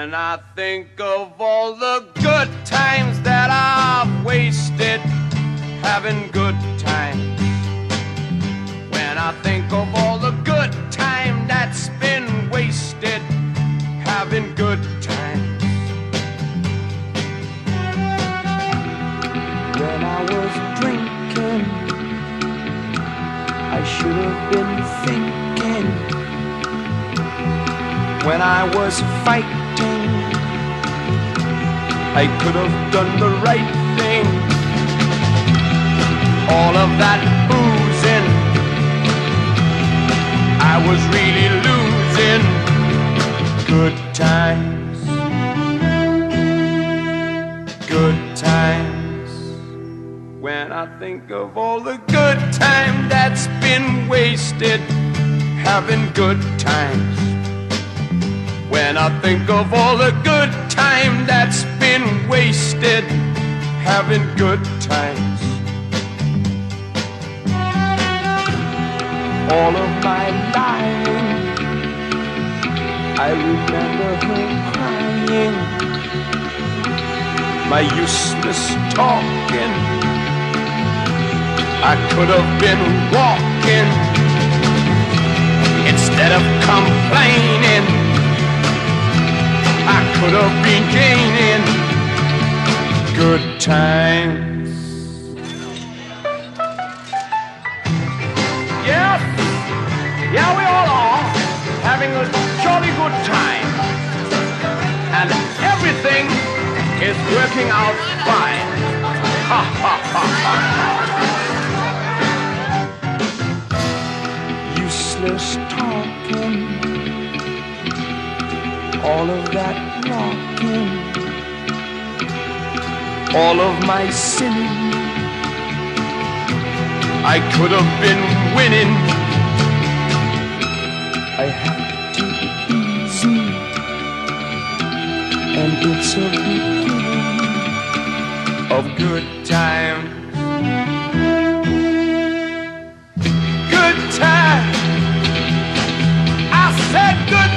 When I think of all the good times that I've wasted having good times. When I think of all the good time that's been wasted having good times. When I was drinking, I should have been thinking. When I was fighting, I could have done the right thing. All of that boozing, I was really losing. Good times, good times. When I think of all the good time that's been wasted having good times. When I think of all the good time that's been wasted having good times. All of my lying, I remember her crying. My useless talking, I could have been walking instead of complaining. I could have been gaining good times. Yes, yeah, we all are having a jolly good time, and everything is working out fine. Ha ha ha ha. Useless talking, all of that rocking, all of my sinning, I could have been winning. I have to be easy, and it's a beginning of good time. Good time. I said good